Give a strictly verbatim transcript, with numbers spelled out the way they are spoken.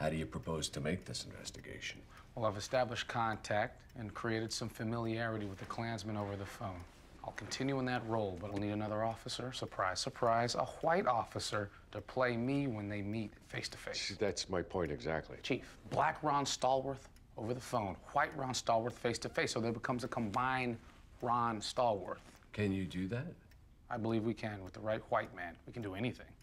How do you propose to make this investigation? Well, I've established contact and created some familiarity with the Klansman over the phone. I'll continue in that role, but we'll need another officer, surprise, surprise, a white officer to play me when they meet face to face. That's my point exactly. Chief, black Ron Stallworth over the phone, white Ron Stallworth face to face, so there becomes a combined Ron Stallworth. Can you do that? I believe we can with the right white man. We can do anything.